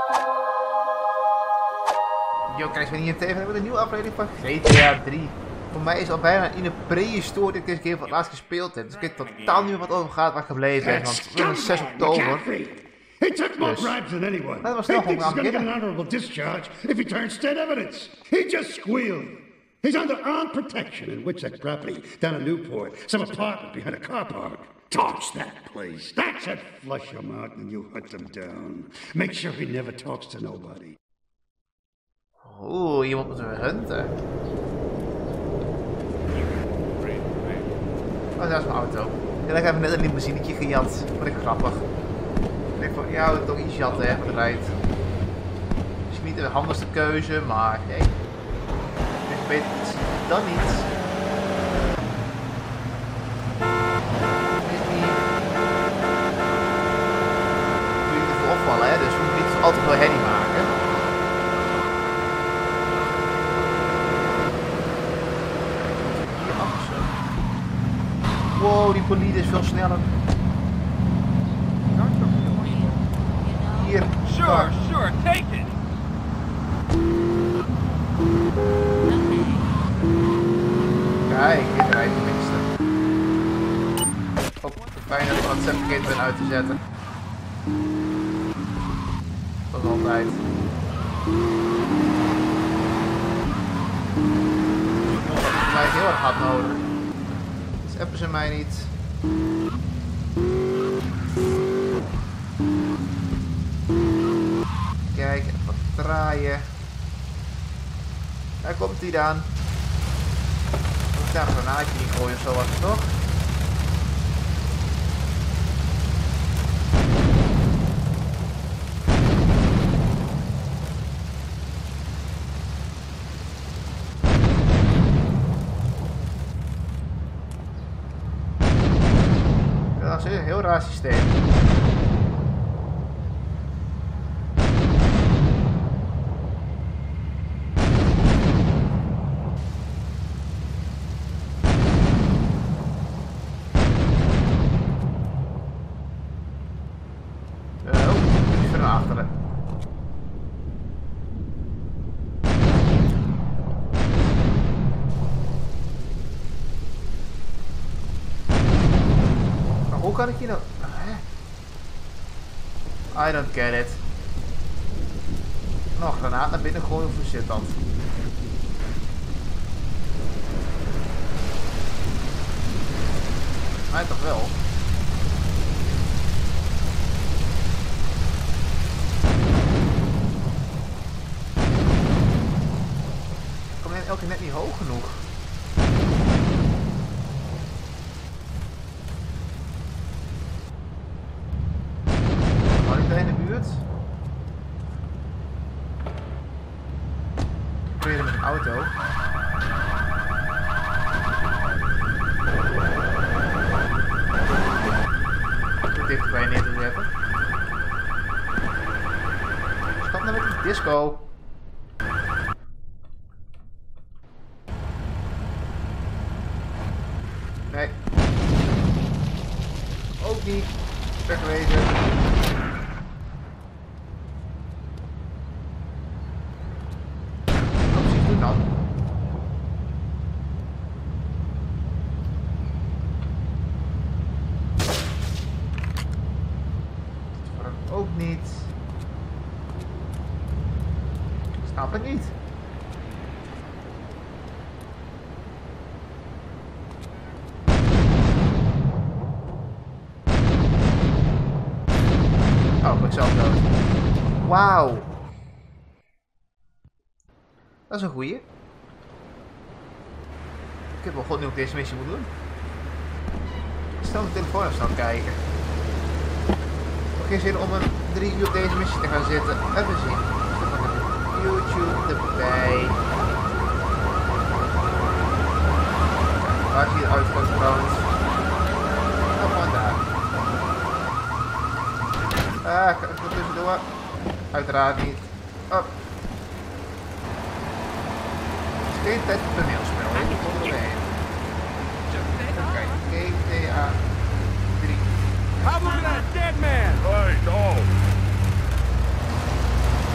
Yo, kijk, weer niet tegen met een nieuwe aflevering van GTA 3. Voor mij is al bijna in de prehistorie dat ik deze game voor het laatst gespeeld heb. Dus ik weet totaal niet meer wat over gaat waar ik gebleven ben. Want we zijn 6 oktober. He took more bribes than anyone. Dat was He nog thinks he's gewoon gonna get aan an honorable discharge if he turns dead evidence. He just squealed. He's under armed protection in Witchett property down in Newport. Some apartment behind a car park. Torch that place. That's it. Flush him out when you hunt him down. Make sure he never talks to nobody. Oeh, iemand moeten we hunten. Oh, daar is mijn auto. En dan hebben we net een limousinetje gejat. Wat ik grappig. Ik denk van, ja, we toch iets jatten, hè, wat het rijdt. Misschien niet de handigste keuze, maar hey. Ik weet het dan niet. Weet niet. Ik wil niet even opvallen, hè, dus we moeten niet altijd wel herrie maken. Hier achter. Wow, die bolide is veel sneller. Hier. Sure, sure, take it. Kijk, dit rijdt tenminste. Oh, bijna dat ik WhatsApp vergeten ben uit te zetten. Dat is altijd. Dat is voor mij heel erg hard nodig. Dus appen ze mij niet. Kijk, even draaien. Daar komt hij dan. Moet ik daar een granaatje in gooien of zo was het toch? Ja, dat is een heel raar systeem. Hoe kan ik hier nou... I don't get it. Nog een granaat naar binnen gooien of hoe zit dat? Mij toch wel? Ik kom elke keer net niet hoog genoeg. In de buurt. Ik probeer met een auto. Goed dichterbij neer te zetten. Stap nou met die disco. Nee. Ook niet. Wegwezen. Ook niet. Ik snap het niet. Oh, ik ben zelf dood. Wauw. Dat is een goeie. Ik heb wel god nu ook deze missie moet doen. Ik stel mijn telefoon even snel kijken. Geen zin om een 3 uur op deze missie te gaan zitten. Even zien. YouTube erbij. Waar zie je de uitgang trouwens? Oh, gewoon daar. Ah, kan ik er tussendoor? Uiteraard niet. Oh. Het is geen tijd voor toneelspel, hè? Ik kom er doorheen. Oké, GTA 3. How about that dead man? Hey, no.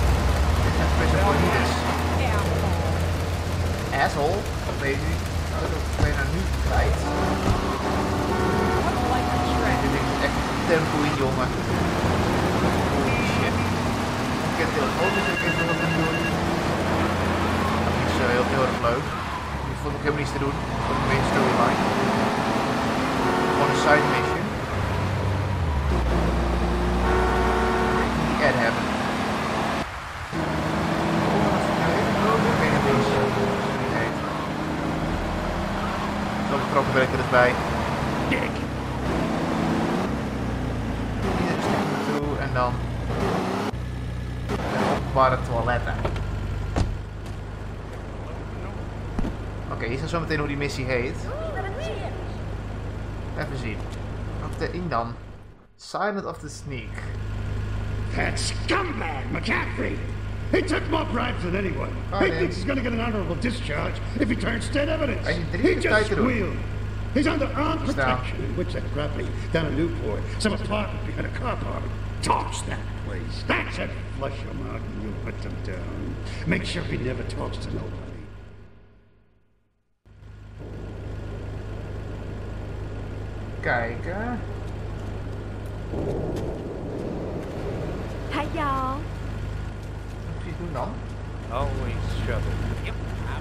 doen, jongen. Holy shit. Ik heb heel groot, dus ik heb wat te doen. Dat is heel erg leuk. Ik vond ook helemaal niets te doen voor de main storyline. Gewoon een side mission. Ik moet die ad hebben. Zo betrokken ben ik er dus bij. Dick. Hier een stukje naartoe en dan de openbare toiletten. Oké, hier staat zo meteen hoe die missie heet. Even zien. Wat erin dan? Silent of the Sneak. That scumbag, McCaffrey! He took more bribes than anyone. He thinks he's gonna get an honorable discharge if he turns dead evidence. He just squealed. He's under armed protection in Witchett property down in Newport. Some apartment behind a car park. Torch that place. That's it. Flush him out and you put him down. Make sure he never talks to nobody. Kijken. Hi y'all. Wat precies doen dan? Always trouble. Yep.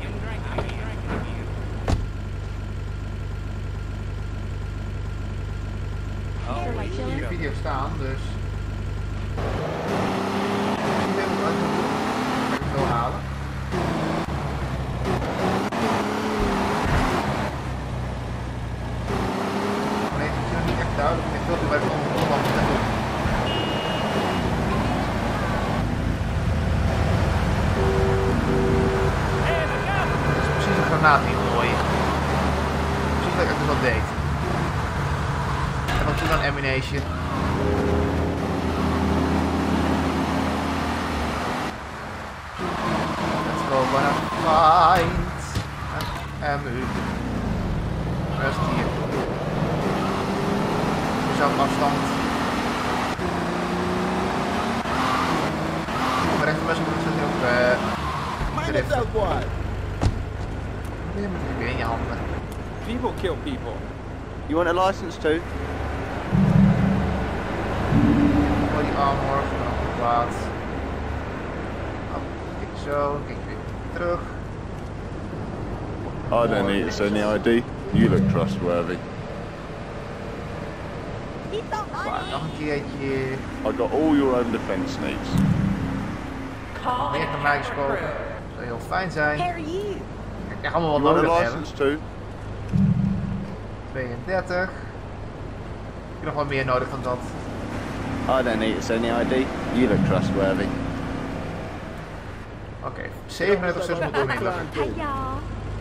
Ik zie de video staan, dus... Ik weet wat ik moet doen. Ik ga het wel halen. Nee, het is nog niet echt duidelijk. Ik wil bij de allemaal moeten doen. Dat is precies een granaat niet gooien. Precies wat ik dus al deed. En dan toen dan ammunition. Let's go gonna find an ammo. Waar is het hier? Zo op afstand. Maar echt best wel goed op driften. Je moet er weer in je handen. People kill people. You want a license too? Body armor, vanaf de plaats. Kijk zo, kijk weer terug. I don't need to send the ID. You look trustworthy. Maar nog een keertje. I got all your own defense needs. Meer naar mij gesproken. Zou heel fijn zijn. How are you? Ik krijg allemaal You wat want a nodig hebben. license too? 32. Ik heb nog wat meer nodig dan dat. I don't need to send the ID. You look trustworthy. Oké, 37 stuks moet doormiddelen. Hi y'all.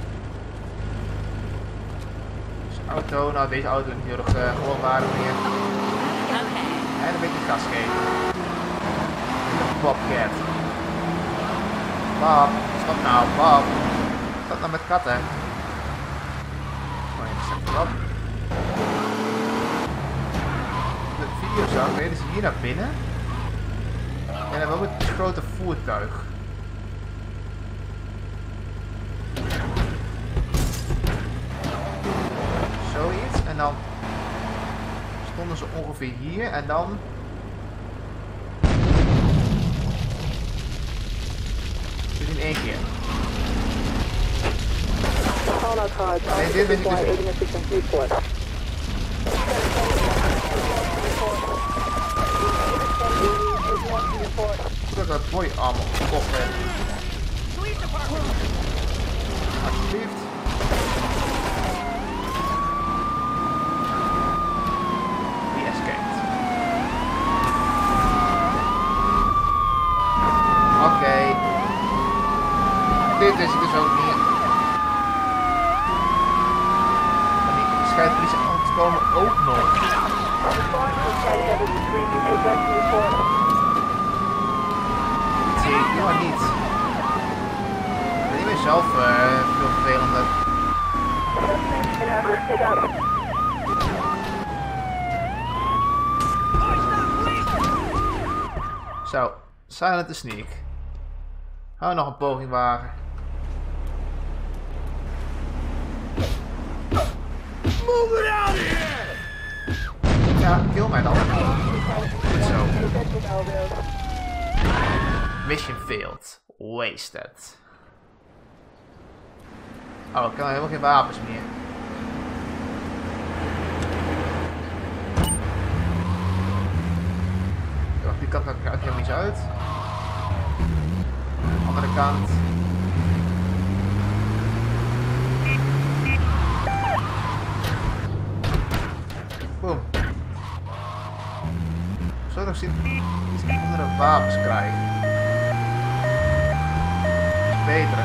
Dus auto, nou deze auto is niet heel erg gehoorbaar meer. En een beetje gas geven. Een Bobcat. Bob, stop nou, Bob. Stop nou met katten. Oh, je zet erop. De video zo, reden ze hier naar binnen. En dan hebben we ook het grote voertuig. Zoiets, en dan stonden ze ongeveer hier en dan... Dit in één keer. Nee, dit weet ik dus niet. Goed dat mooi allemaal gekocht hebben. Alsjeblieft. Die escaped. Oké. Dit is het dus ook niet. En die scheidpolitie komen ook nog. Dat zie ik helemaal niet. Ik ben zelf veel vervelender. Zo, Silent the Sneak. Gaan we nog een poging wagen. Move it out of here! Ja, kill mij dan. Goed zo. Mission failed. Wasted. Oh, ik kan helemaal geen wapens meer. Die kant kan ik helemaal niet uit. Andere kant. Boom. Zo nog zien iets andere wapens krijgen. Dat is beter.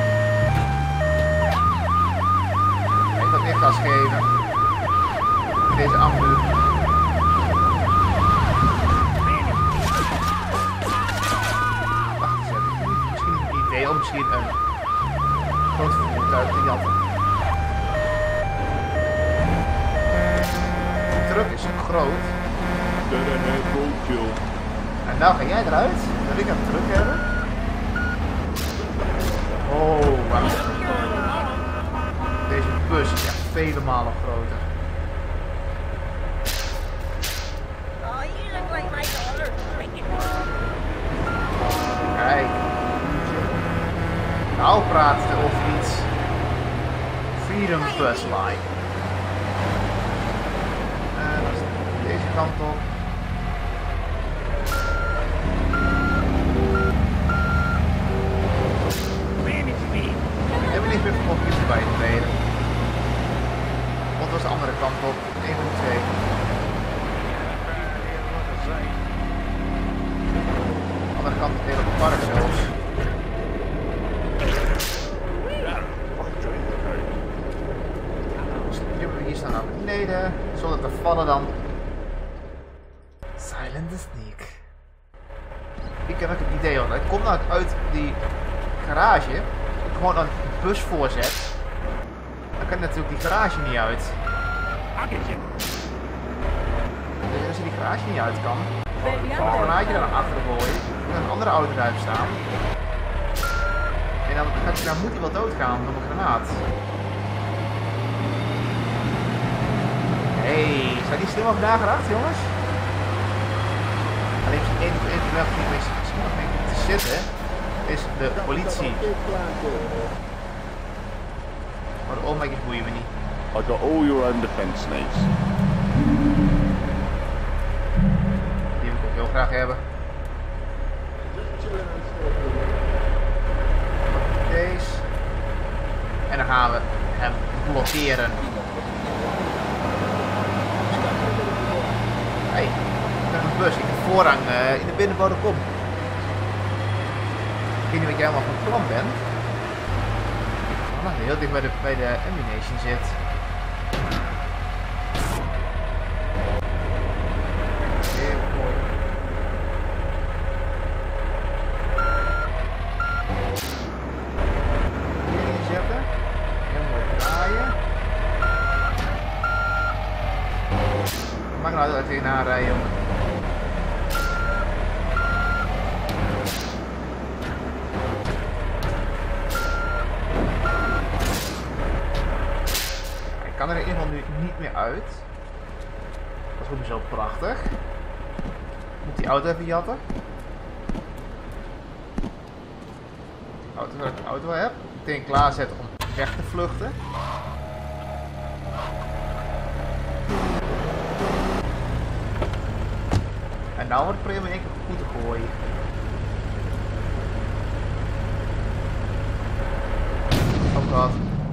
Ik wat meer gas geven. Deze ambu. Wacht eens even. Misschien een idee om misschien een groot voertuig te jatten. De truck is groot. En nou ga jij eruit. Wil ik een truck hebben? Oh, wacht even. Deze bus is echt vele malen groter. Kijk. Nou praat het over iets. Freedom Bus Line. En dat is deze kant op. Ik heb niet meer vermogen iets erbij te rijden. Want dat was de andere kant op. 1 van de 2. De andere kant op het hele park zelfs. Dus we hier staan naar beneden. Zonder te vallen dan. Silent the Sneak. Ik heb ook het idee hoor. Ik kom nou uit die garage. Ik gewoon een bus voorzet. Dan kan natuurlijk die garage niet uit. Dus als je die garage niet uit kan, dan een granaatje er naar achteren gooien. En een andere auto eruit staan. En dan moet hij wel doodgaan door een granaat. Hey, zijn die slim over nagedacht, jongens? Alleen als één weg die misschien nog mee te zitten, is de politie. Maar de omwegjes boeien me niet. I got all your own defense needs. Die wil ik ook heel graag hebben. Deze. En dan gaan we hem blokkeren. Hey, ik heb een bus. Ik heb voorrang in de binnenbouw kom. Ik weet niet wat jij allemaal van plan bent. Maar heel dicht bij de ammunition zit. Heel mooi. Hier zetten. Heel mooi draaien. Maak nou uit even aanrijden, jongen. Ik kan er in ieder geval nu niet meer uit. Dat is sowieso prachtig. Moet die auto even jatten. Auto waar ik de auto heb. Meteen klaarzetten om weg te vluchten. En nou wordt het probleem in één keer goed te gooien. Oh god.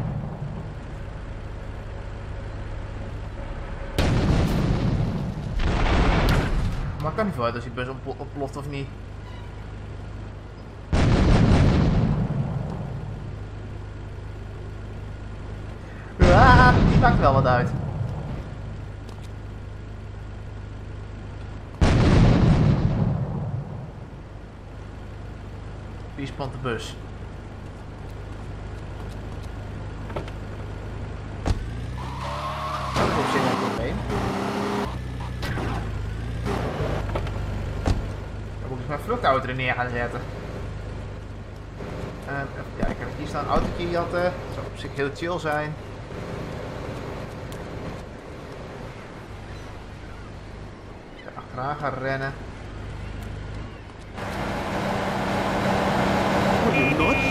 Maar kan niet uit als die bus ontploft of niet. Ja, die maakt wel wat uit. Wie spant de bus? Dat is op zich een probleem. Dan moet ik dus mijn vluchtauto er neer gaan zetten. En even kijken, hier staat een autootje jatten. Dat zou op zich heel chill zijn. achteraan gaan rennen. Are you nuts?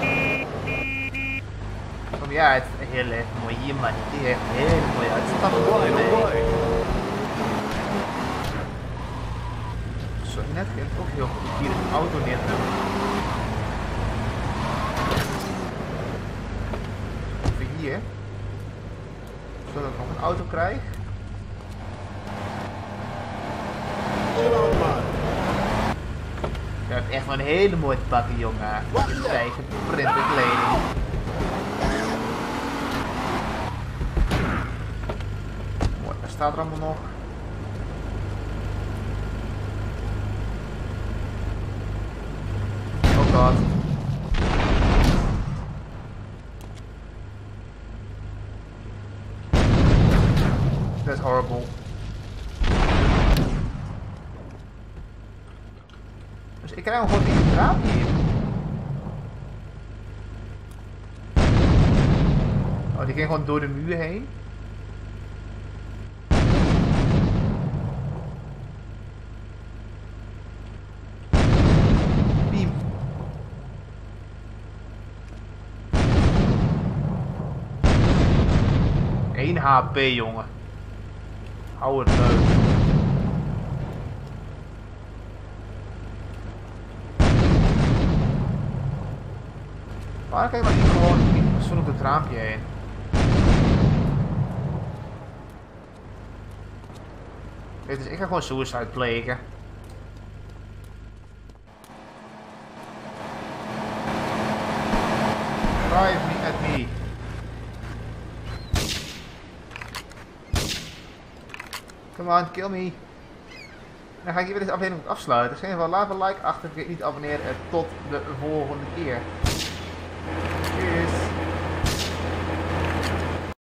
Kom je uit? Heel erg mooi hier man. Die heeft heel mooi uitstapje. Zo, net ging het ook heel goed hier een auto neer te doen. Even hier. Zodat ik nog een auto krijg. Je hebt echt wel een hele mooie pakken, jongen. Je eigen printe kleding. Mooi, daar staat er allemaal nog. Oh god. That's horrible. Dus ik krijg hem gewoon niet het raampje hier. Oh, die ging gewoon door de muur heen. Beam. Eén HP, jongen. Hou het leuk. Waarom kijk maar niet gewoon zo op het raampje heen? Weet dus ik ga gewoon suicide plegen. Drive me at me. Come on, kill me. Dan ga ik hier weer deze aflevering afsluiten. Dus laat een like achter, vergeet niet te abonneren en tot de volgende keer. Tschüss.